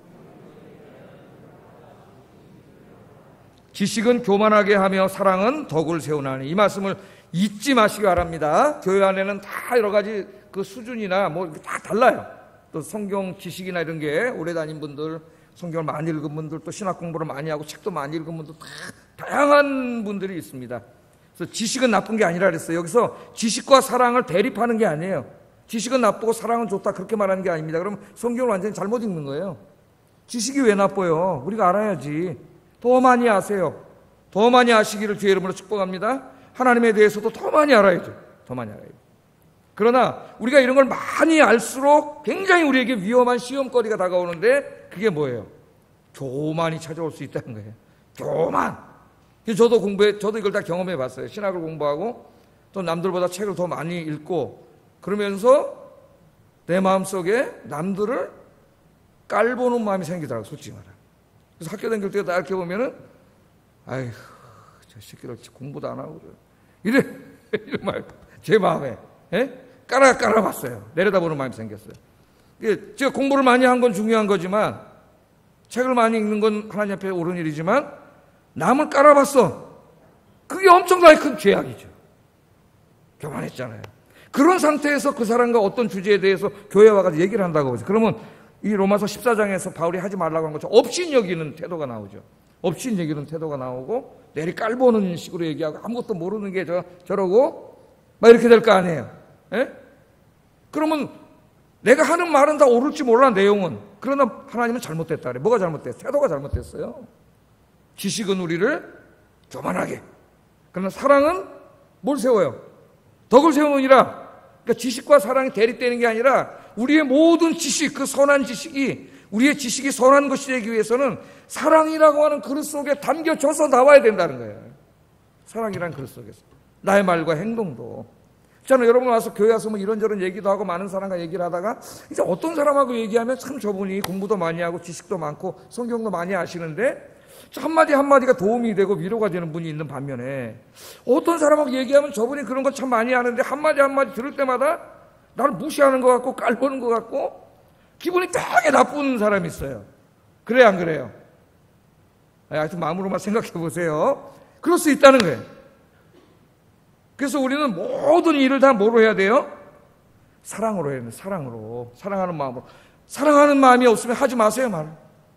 지식은 교만하게 하며 사랑은 덕을 세우나니. 이 말씀을 잊지 마시기 바랍니다. 교회 안에는 다 여러 가지 그 수준이나 뭐 다 달라요. 또 성경 지식이나 이런 게 오래 다닌 분들, 성경을 많이 읽은 분들, 또 신학 공부를 많이 하고 책도 많이 읽은 분들 다 다양한 분들이 있습니다. 그래서 지식은 나쁜 게 아니라 그랬어요. 여기서 지식과 사랑을 대립하는 게 아니에요. 지식은 나쁘고 사랑은 좋다 그렇게 말하는 게 아닙니다. 그럼 성경을 완전히 잘못 읽는 거예요. 지식이 왜 나빠요? 우리가 알아야지. 더 많이 아세요. 더 많이 아시기를 주의 이름으로 축복합니다. 하나님에 대해서도 더 많이 알아야죠. 더 많이 알아야죠. 그러나 우리가 이런 걸 많이 알수록 굉장히 우리에게 위험한 시험거리가 다가오는데 그게 뭐예요? 교만이 찾아올 수 있다는 거예요. 교만. 저도 이걸 다 경험해 봤어요. 신학을 공부하고 또 남들보다 책을 더 많이 읽고 그러면서 내 마음속에 남들을 깔보는 마음이 생기더라고요. 솔직히 말하면. 그래서 학교 다닐 때 나 이렇게 보면은 아이고 저 새끼들 공부도 안 하고 이래 이런 말 제 마음에 깔아봤어요. 내려다보는 마음이 생겼어요. 제가 공부를 많이 한 건 중요한 거지만 책을 많이 읽는 건 하나님 앞에 옳은 일이지만 남을 깔아봤어. 그게 엄청나게 큰 죄악이죠. 교만했잖아요. 그런 상태에서 그 사람과 어떤 주제에 대해서 교회에 와가지고 얘기를 한다고 보죠. 그러면 이 로마서 14장에서 바울이 하지 말라고 한 것처럼 업신여기는 태도가 나오죠. 업신여기는 태도가 나오고 내리 깔보는 식으로 얘기하고 아무것도 모르는 게 저러고 막 이렇게 될 거 아니에요. 그러면 내가 하는 말은 다 옳을지 몰라 내용은. 그러나 하나님은 잘못됐다 그래. 뭐가 잘못됐어요? 태도가 잘못됐어요. 지식은 우리를 교만하게. 그러나 사랑은 뭘 세워요? 덕을 세우느니라. 그러니까 지식과 사랑이 대립되는 게 아니라 우리의 모든 지식, 그 선한 지식이 우리의 지식이 선한 것이 되기 위해서는 사랑이라고 하는 그릇 속에 담겨져서 나와야 된다는 거예요. 사랑이라는 그릇 속에서. 나의 말과 행동도. 저는 여러분 와서 교회 와서 뭐 이런저런 얘기도 하고 많은 사람과 얘기를 하다가 이제 어떤 사람하고 얘기하면 참 저분이 공부도 많이 하고 지식도 많고 성경도 많이 아시는데 한마디 한마디가 도움이 되고 위로가 되는 분이 있는 반면에 어떤 사람하고 얘기하면 저분이 그런 거 참 많이 하는데 한마디 한마디 들을 때마다 나를 무시하는 것 같고 깔보는 것 같고 기분이 되게 나쁜 사람이 있어요. 그래요, 안 그래요? 하여튼 마음으로만 생각해 보세요. 그럴 수 있다는 거예요. 그래서 우리는 모든 일을 다 뭐로 해야 돼요? 사랑으로 해야 돼요. 사랑으로. 사랑하는 마음으로. 사랑하는 마음이 없으면 하지 마세요, 말.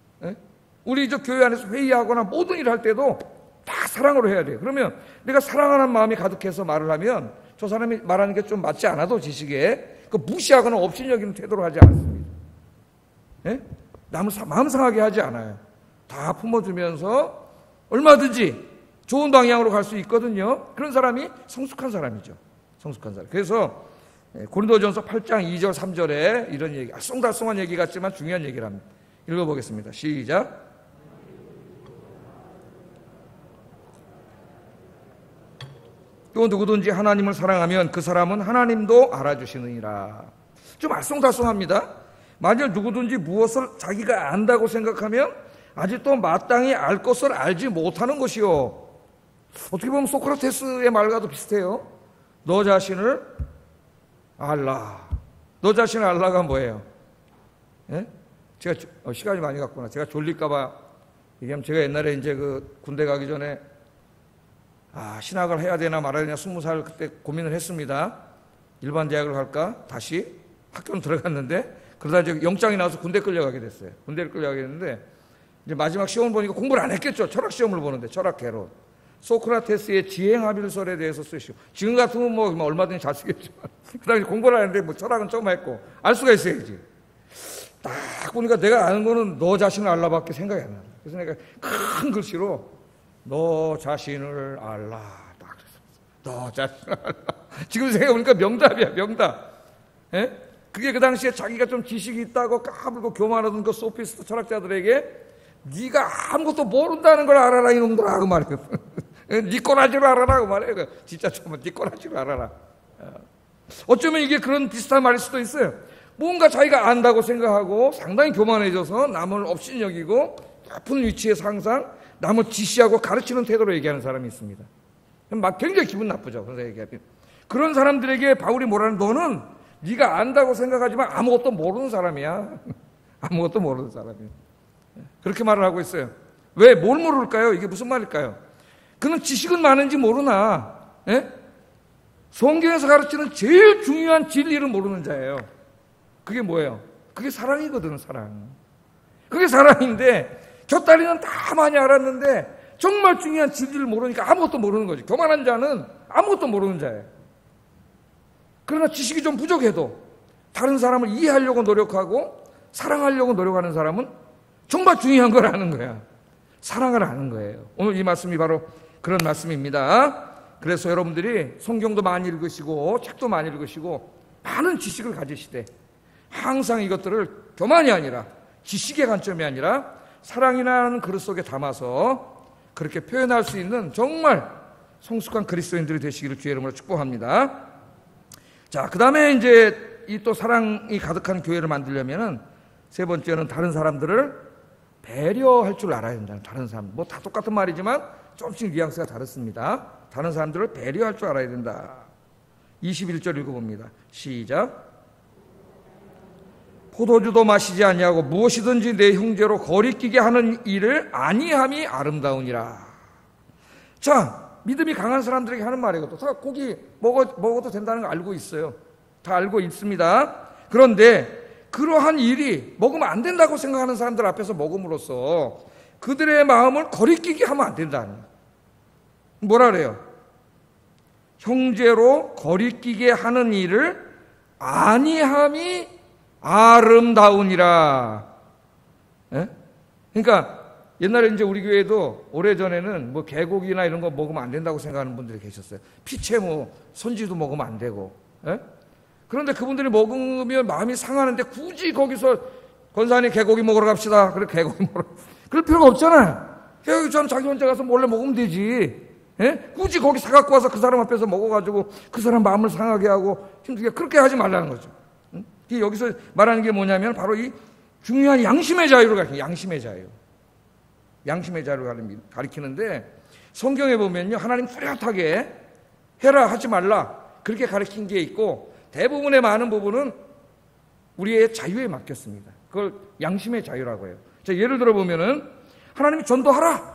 우리 저 교회 안에서 회의하거나 모든 일을 할 때도 다 사랑으로 해야 돼요. 그러면 내가 사랑하는 마음이 가득해서 말을 하면 저 사람이 말하는 게 좀 맞지 않아도 지식에 그 무시하거나 업신여기는 태도로 하지 않습니다. 남을 마음 상하게 하지 않아요. 다 품어주면서 얼마든지 좋은 방향으로 갈 수 있거든요. 그런 사람이 성숙한 사람이죠. 성숙한 사람. 그래서 고린도전서 8장 2절 3절에 이런 얘기, 알쏭달쏭한 얘기 같지만 중요한 얘기를 합니다. 읽어보겠습니다. 시작. 또 누구든지 하나님을 사랑하면 그 사람은 하나님도 알아주시느니라. 좀 알쏭달쏭합니다. 만일 누구든지 무엇을 자기가 안다고 생각하면 아직도 마땅히 알 것을 알지 못하는 것이요. 어떻게 보면 소크라테스의 말과도 비슷해요. 너 자신을 알라. 너 자신을 알라가 뭐예요? 제가 시간이 많이 갔구나. 제가 졸릴까봐 얘기하면 제가 옛날에 이제 그 군대 가기 전에 신학을 해야 되나 말아야 되나 20살 그때 고민을 했습니다. 일반 대학을 갈까? 다시 학교는 들어갔는데 그러다 이제 영장이 나와서 군대 끌려가게 됐어요. 군대를 끌려가게 됐는데 이제 마지막 시험을 보니까 공부를 안 했겠죠. 철학 시험을 보는데 철학 개론. 소크라테스의 지행합일설에 대해서 쓰시오. 지금 같으면 뭐 얼마든지 잘 쓰겠지만 그다음에 공부를 하는데 뭐 철학은 좀 했고 알 수가 있어야지. 딱 보니까 내가 아는 거는 너 자신을 알라밖에 생각이 안 나요. 그래서 내가 큰 글씨로 너 자신을 알라. 딱 그랬어. 너 자신을 알라. 지금 생각해보니까 명답이야, 명답. 그게 그 당시에 자기가 좀 지식이 있다고 까불고 교만하던 그 소피스트 철학자들에게 네가 아무것도 모른다는 걸 알아라 이놈들아 그 말이에요. 네 꼬라지를 알아라 그 말이에요. 진짜 정말 네 꼬라지를 알아라. 어쩌면 이게 그런 비슷한 말일 수도 있어요. 뭔가 자기가 안다고 생각하고 상당히 교만해져서 남을 업신여기고 높은 위치에서 항상 남을 지시하고 가르치는 태도로 얘기하는 사람이 있습니다. 막 굉장히 기분 나쁘죠. 그래서 얘기하면 그런 사람들에게 바울이 뭐라는 너는 네가 안다고 생각하지만 아무것도 모르는 사람이야. 아무것도 모르는 사람이야. 그렇게 말을 하고 있어요. 왜? 뭘 모를까요? 이게 무슨 말일까요? 그는 지식은 많은지 모르나 성경에서 가르치는 제일 중요한 진리를 모르는 자예요. 그게 뭐예요? 그게 사랑이거든. 사랑. 그게 사랑인데 곁다리는 다 많이 알았는데 정말 중요한 진리를 모르니까 아무것도 모르는 거지. 교만한 자는 아무것도 모르는 자예요. 그러나 지식이 좀 부족해도 다른 사람을 이해하려고 노력하고 사랑하려고 노력하는 사람은 정말 중요한 걸 아는 거야. 사랑을 아는 거예요. 오늘 이 말씀이 바로 그런 말씀입니다. 그래서 여러분들이 성경도 많이 읽으시고 책도 많이 읽으시고 많은 지식을 가지시되 항상 이것들을 교만이 아니라 지식의 관점이 아니라 사랑이라는 그릇 속에 담아서 그렇게 표현할 수 있는 정말 성숙한 그리스도인들이 되시기를 주의 이름으로 축복합니다. 자, 그 다음에 이제 이 또 사랑이 가득한 교회를 만들려면은 세 번째는 다른 사람들을 배려할 줄 알아야 된다. 다른 사람, 뭐 다 똑같은 말이지만 조금씩 뉘앙스가 다릅니다. 다른 사람들을 배려할 줄 알아야 된다. 21절 읽어봅니다. 시작. 포도주도 마시지 아니하고 무엇이든지 내 형제로 거리끼게 하는 일을 아니함이 아름다우니라. 자, 믿음이 강한 사람들에게 하는 말이거든요. 다 고기 먹어도 된다는 거 알고 있어요. 다 알고 있습니다. 그런데 그러한 일이 먹으면 안 된다고 생각하는 사람들 앞에서 먹음으로써 그들의 마음을 거리끼게 하면 안 된다. 뭐라 그래요? 형제로 거리끼게 하는 일을 아니함이 아름다우니라. 예? 그러니까 옛날에 이제 우리 교회도 오래전에는 뭐 개고기나 이런 거 먹으면 안 된다고 생각하는 분들이 계셨어요. 피채 뭐 손지도 먹으면 안 되고. 예? 그런데 그분들이 먹으면 마음이 상하는데 굳이 거기서 권사님 개고기 먹으러 갑시다. 그래 개고기 먹으러. 그럴 필요가 없잖아요. 개고기 전 자기 혼자 가서 몰래 먹으면 되지. 예? 굳이 거기 사갖고 와서 그 사람 앞에서 먹어가지고 그 사람 마음을 상하게 하고 힘들게 그렇게 하지 말라는 거죠. 여기서 말하는 게 뭐냐면 바로 이 중요한 양심의 자유를 가리키는 양심의 자유. 양심의 자유를 가리키는데 성경에 보면요. 하나님 뚜렷하게 해라 하지 말라 그렇게 가르친 게 있고 대부분의 많은 부분은 우리의 자유에 맡겼습니다. 그걸 양심의 자유라고 해요. 자, 예를 들어 보면은 하나님이 전도하라.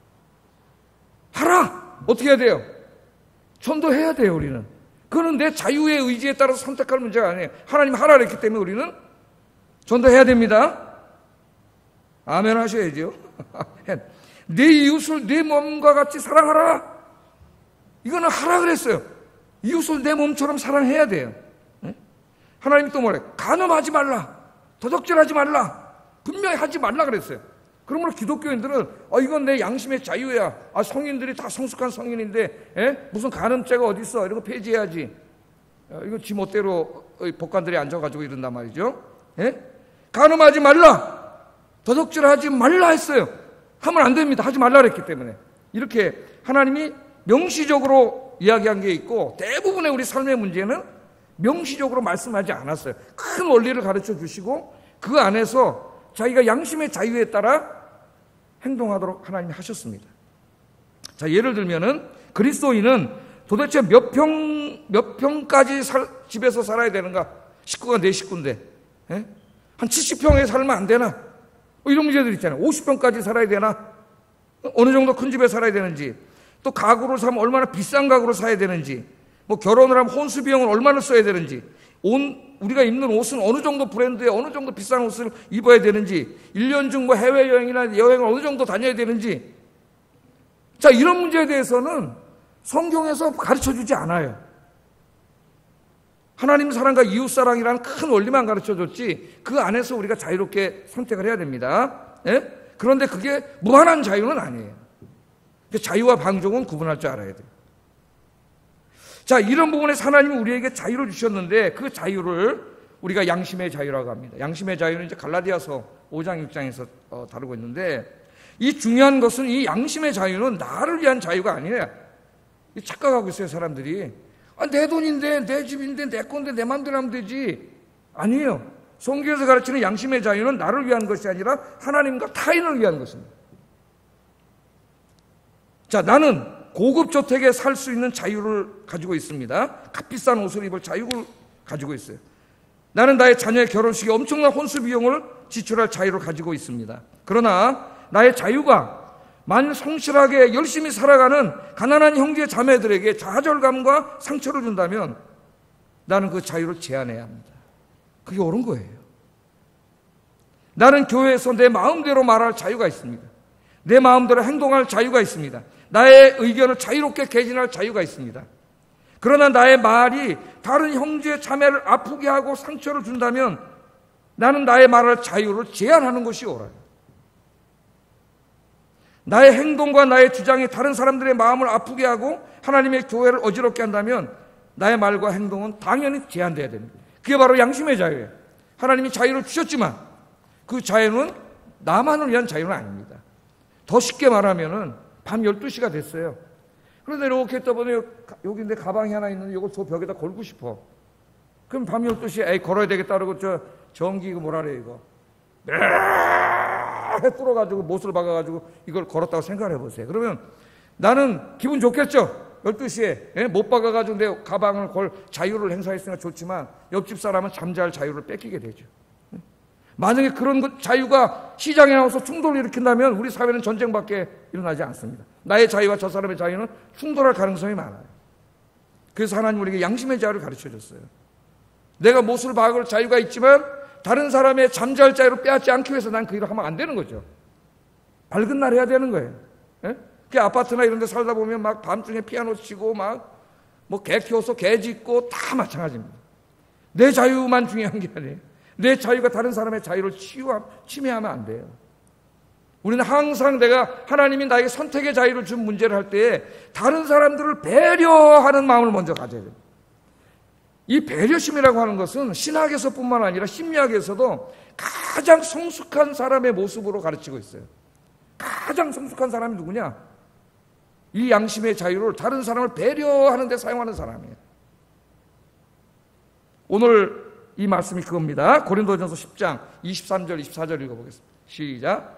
하라. 어떻게 해야 돼요? 전도해야 돼요, 우리는. 그거는 내 자유의 의지에 따라서 선택할 문제가 아니에요. 하나님 하라 그랬기 때문에 우리는 전도해야 됩니다. 아멘 하셔야죠. 내 이웃을 내 몸과 같이 사랑하라. 이거는 하라 그랬어요. 이웃을 내 몸처럼 사랑해야 돼요. 하나님이 또 뭐래? 간음하지 말라. 도적질하지 말라. 분명히 하지 말라 그랬어요. 그러므로 기독교인들은 이건 내 양심의 자유야. 성인들이 다 성숙한 성인인데 무슨 간음죄가 어디 있어? 이런 거 폐지해야지. 이거 지 멋대로 법관들이 앉아가지고 이런단 말이죠. 간음하지 말라. 도적질하지 말라 했어요. 하면 안 됩니다. 하지 말라 그랬기 때문에. 이렇게 하나님이 명시적으로 이야기한 게 있고 대부분의 우리 삶의 문제는 명시적으로 말씀하지 않았어요. 큰 원리를 가르쳐 주시고 그 안에서 자기가 양심의 자유에 따라 행동하도록 하나님이 하셨습니다. 자, 예를 들면은 그리스도인은 도대체 몇 평까지 집에서 살아야 되는가? 식구가 4식구인데 한 70평에 살면 안 되나? 이런 문제들 있잖아요. 50평까지 살아야 되나? 어느 정도 큰 집에 살아야 되는지, 또 가구를 사면 얼마나 비싼 가구를 사야 되는지, 뭐 결혼을 하면 혼수 비용을 얼마나 써야 되는지, 우리가 입는 옷은 어느 정도 브랜드에 어느 정도 비싼 옷을 입어야 되는지, 1년 중 뭐 해외여행이나 여행을 어느 정도 다녀야 되는지, 자, 이런 문제에 대해서는 성경에서 가르쳐주지 않아요. 하나님 사랑과 이웃 사랑이라는 큰 원리만 가르쳐줬지 그 안에서 우리가 자유롭게 선택을 해야 됩니다. 그런데 그게 무한한 자유는 아니에요. 자유와 방종은 구분할 줄 알아야 돼요. 자, 이런 부분에서 하나님이 우리에게 자유를 주셨는데 그 자유를 우리가 양심의 자유라고 합니다. 양심의 자유는 이제 갈라디아서 5장 6장에서 다루고 있는데 이 중요한 것은 이 양심의 자유는 나를 위한 자유가 아니에요. 착각하고 있어요, 사람들이. 내 돈인데, 내 집인데, 내 건데, 내 마음대로 하면 되지. 아니에요. 성경에서 가르치는 양심의 자유는 나를 위한 것이 아니라 하나님과 타인을 위한 것입니다. 자, 나는 고급 저택에 살 수 있는 자유를 가지고 있습니다. 값비싼 옷을 입을 자유를 가지고 있어요. 나는 나의 자녀의 결혼식에 엄청난 혼수 비용을 지출할 자유를 가지고 있습니다. 그러나 나의 자유가 만일 성실하게 열심히 살아가는 가난한 형제 자매들에게 좌절감과 상처를 준다면 나는 그 자유를 제한해야 합니다. 그게 옳은 거예요. 나는 교회에서 내 마음대로 말할 자유가 있습니다. 내 마음대로 행동할 자유가 있습니다. 나의 의견을 자유롭게 개진할 자유가 있습니다. 그러나 나의 말이 다른 형제 자매를 아프게 하고 상처를 준다면 나는 나의 말할 자유를 제한하는 것이 옳아요. 나의 행동과 나의 주장이 다른 사람들의 마음을 아프게 하고 하나님의 교회를 어지럽게 한다면 나의 말과 행동은 당연히 제한돼야 됩니다. 그게 바로 양심의 자유예요. 하나님이 자유를 주셨지만 그 자유는 나만을 위한 자유는 아닙니다. 더 쉽게 말하면은 밤 12시가 됐어요. 그런데 이렇게 했다 보니 여기 내 가방이 하나 있는데 이걸 저 벽에다 걸고 싶어. 그럼 밤 12시에 에이 걸어야 되겠다 그러고 저 전기 이거 뭐라 그래 이거 해 뚫어가지고 못을 박아가지고 이걸 걸었다고 생각을 해보세요. 그러면 나는 기분 좋겠죠? 12시에 못 박아가지고 내 가방을 걸 자유를 행사했으니까 좋지만 옆집 사람은 잠잘 자유를 뺏기게 되죠. 만약에 그런 자유가 시장에 나와서 충돌을 일으킨다면 우리 사회는 전쟁밖에 일어나지 않습니다. 나의 자유와 저 사람의 자유는 충돌할 가능성이 많아요. 그래서 하나님 우리에게 양심의 자유를 가르쳐줬어요. 내가 못을 박을 자유가 있지만 다른 사람의 잠잘 자유를 빼앗지 않기 위해서 난 그 일을 하면 안 되는 거죠. 밝은 날 해야 되는 거예요. 그 아파트나 이런 데 살다 보면 막 밤중에 피아노 치고 막 뭐 개 키워서 개 짖고 다 마찬가지입니다. 내 자유만 중요한 게 아니에요. 내 자유가 다른 사람의 자유를 침해하면 안 돼요. 우리는 항상 내가 하나님이 나에게 선택의 자유를 준 문제를 할 때에 다른 사람들을 배려하는 마음을 먼저 가져야 돼요. 이 배려심이라고 하는 것은 신학에서뿐만 아니라 심리학에서도 가장 성숙한 사람의 모습으로 가르치고 있어요. 가장 성숙한 사람이 누구냐? 이 양심의 자유를 다른 사람을 배려하는 데 사용하는 사람이에요. 오늘 이 말씀이 그겁니다. 고린도전서 10장 23절 24절 읽어보겠습니다. 시작.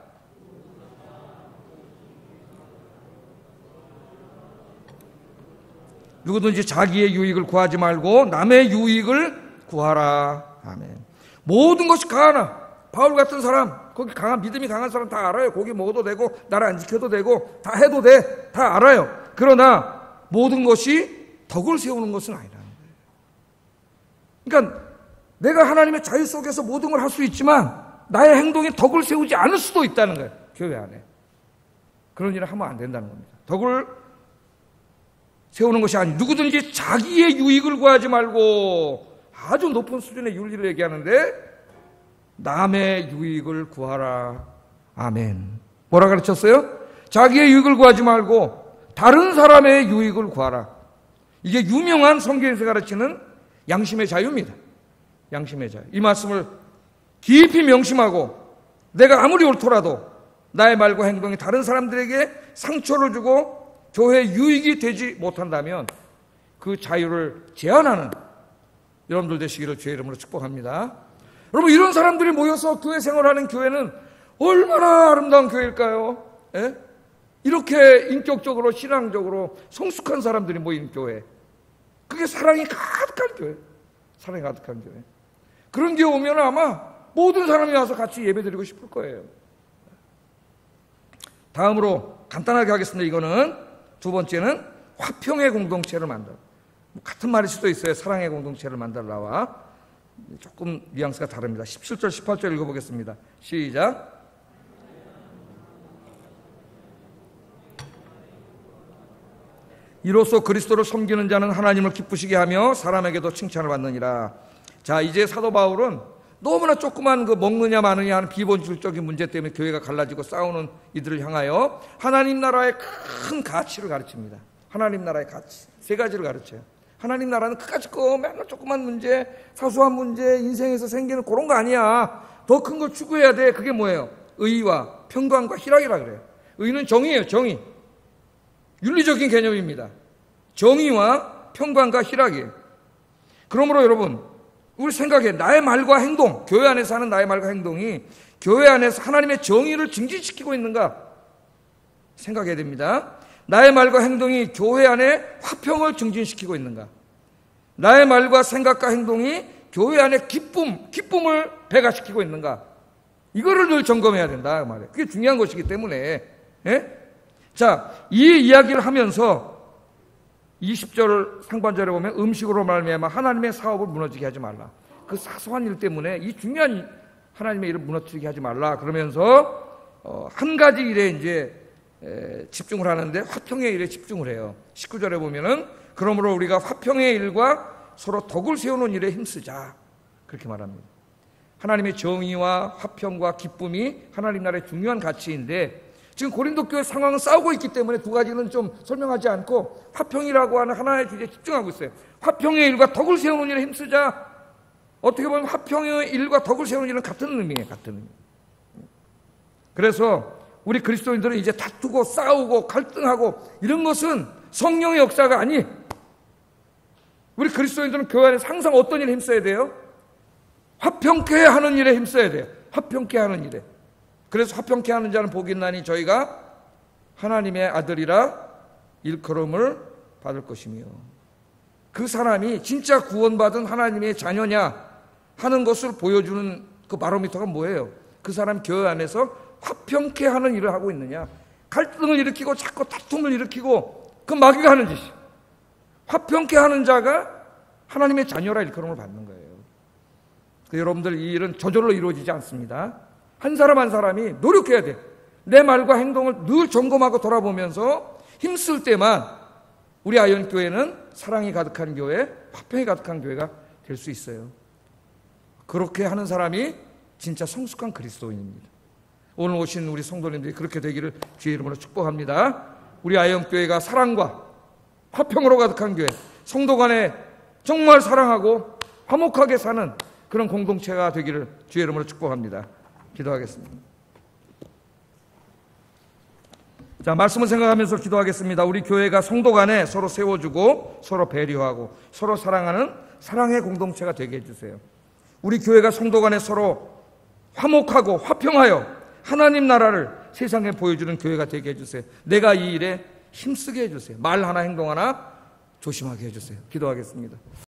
누구든지 자기의 유익을 구하지 말고 남의 유익을 구하라. 아멘. 모든 것이 강하나 바울 같은 사람, 거기 믿음이 강한 사람 다 알아요. 고기 먹어도 되고 나를 안 지켜도 되고 다 해도 돼. 다 알아요. 그러나 모든 것이 덕을 세우는 것은 아니라는 거예요. 그러니까 내가 하나님의 자유 속에서 모든 걸 할 수 있지만 나의 행동이 덕을 세우지 않을 수도 있다는 거예요. 교회 안에. 그런 일을 하면 안 된다는 겁니다. 덕을 세우는 것이 아니 누구든지 자기의 유익을 구하지 말고 아주 높은 수준의 윤리를 얘기하는데 남의 유익을 구하라. 아멘. 뭐라 가르쳤어요? 자기의 유익을 구하지 말고 다른 사람의 유익을 구하라. 이게 유명한 성경에서 가르치는 양심의 자유입니다. 양심의 자유. 이 말씀을 깊이 명심하고 내가 아무리 옳더라도 나의 말과 행동이 다른 사람들에게 상처를 주고 교회에 유익이 되지 못한다면 그 자유를 제한하는 여러분들 되시기를 주의 이름으로 축복합니다. 여러분 이런 사람들이 모여서 교회 생활하는 교회는 얼마나 아름다운 교회일까요? 예? 이렇게 인격적으로 신앙적으로 성숙한 사람들이 모인 교회, 그게 사랑이 가득한 교회, 사랑이 가득한 교회. 그런 교회 오면 아마 모든 사람이 와서 같이 예배드리고 싶을 거예요. 다음으로 간단하게 하겠습니다. 이거는 두 번째는 화평의 공동체를 만들어. 같은 말일 수도 있어요. 사랑의 공동체를 만들라와 조금 뉘앙스가 다릅니다. 17절 18절 읽어보겠습니다. 시작. 이로써 그리스도를 섬기는 자는 하나님을 기쁘시게 하며 사람에게도 칭찬을 받느니라. 자, 이제 사도 바울은 너무나 조그만 그 먹느냐 마느냐 하는 비본질적인 문제 때문에 교회가 갈라지고 싸우는 이들을 향하여 하나님 나라의 큰 가치를 가르칩니다. 하나님 나라의 가치 세 가지를 가르쳐요. 하나님 나라는 그까짓 거 맨날 조그만 문제, 사소한 문제, 인생에서 생기는 그런 거 아니야. 더 큰 걸 추구해야 돼. 그게 뭐예요? 의와 평강과 희락이라 그래요. 의는 정의예요. 정의. 윤리적인 개념입니다. 정의와 평강과 희락이에요. 그러므로 여러분, 우리 생각해 나의 말과 행동, 교회 안에서 하는 나의 말과 행동이 교회 안에서 하나님의 정의를 증진시키고 있는가 생각해야 됩니다. 나의 말과 행동이 교회 안에 화평을 증진시키고 있는가? 나의 말과 생각과 행동이 교회 안에 기쁨을 배가시키고 있는가? 이거를 늘 점검해야 된다 그 말이에요. 그게 중요한 것이기 때문에. 예? 자, 이 이야기를 하면서 20절 상반절에 보면 음식으로 말미암아 하나님의 사업을 무너지게 하지 말라. 그 사소한 일 때문에 이 중요한 하나님의 일을 무너뜨리게 하지 말라. 그러면서 한 가지 일에 이제 집중을 하는데 화평의 일에 집중을 해요. 19절에 보면은 그러므로 우리가 화평의 일과 서로 덕을 세우는 일에 힘쓰자. 그렇게 말합니다. 하나님의 정의와 화평과 기쁨이 하나님 나라의 중요한 가치인데 지금 고린도 교회 상황은 싸우고 있기 때문에 두 가지는 좀 설명하지 않고 화평이라고 하는 하나의 주제에 집중하고 있어요. 화평의 일과 덕을 세우는 일에 힘쓰자. 어떻게 보면 화평의 일과 덕을 세우는 일은 같은 의미예요. 같은 의미. 그래서 우리 그리스도인들은 이제 다투고 싸우고 갈등하고 이런 것은 성령의 역사가 아니. 우리 그리스도인들은 교회 안에서 항상 어떤 일에 힘써야 돼요? 화평케 하는 일에 힘써야 돼요. 화평케 하는 일에. 그래서 화평케 하는 자는 복이 있나니 저희가 하나님의 아들이라 일컬음을 받을 것이며, 그 사람이 진짜 구원받은 하나님의 자녀냐 하는 것을 보여주는 그 바로미터가 뭐예요? 그 사람 교회 안에서 화평케 하는 일을 하고 있느냐. 갈등을 일으키고 자꾸 다툼을 일으키고 그 마귀가 하는 짓이. 화평케 하는 자가 하나님의 자녀라 일컬음을 받는 거예요. 여러분들 이 일은 저절로 이루어지지 않습니다. 한 사람 한 사람이 노력해야 돼. 내 말과 행동을 늘 점검하고 돌아보면서 힘쓸 때만 우리 아현교회는 사랑이 가득한 교회, 화평이 가득한 교회가 될 수 있어요. 그렇게 하는 사람이 진짜 성숙한 그리스도인입니다. 오늘 오신 우리 성도님들이 그렇게 되기를 주의 이름으로 축복합니다. 우리 아현교회가 사랑과 화평으로 가득한 교회, 성도 간에 정말 사랑하고 화목하게 사는 그런 공동체가 되기를 주의 이름으로 축복합니다. 기도하겠습니다. 자, 말씀을 생각하면서 기도하겠습니다. 우리 교회가 성도 간에 서로 세워주고 서로 배려하고 서로 사랑하는 사랑의 공동체가 되게 해주세요. 우리 교회가 성도 간에 서로 화목하고 화평하여 하나님 나라를 세상에 보여주는 교회가 되게 해주세요. 내가 이 일에 힘쓰게 해주세요. 말 하나 행동 하나 조심하게 해주세요. 기도하겠습니다.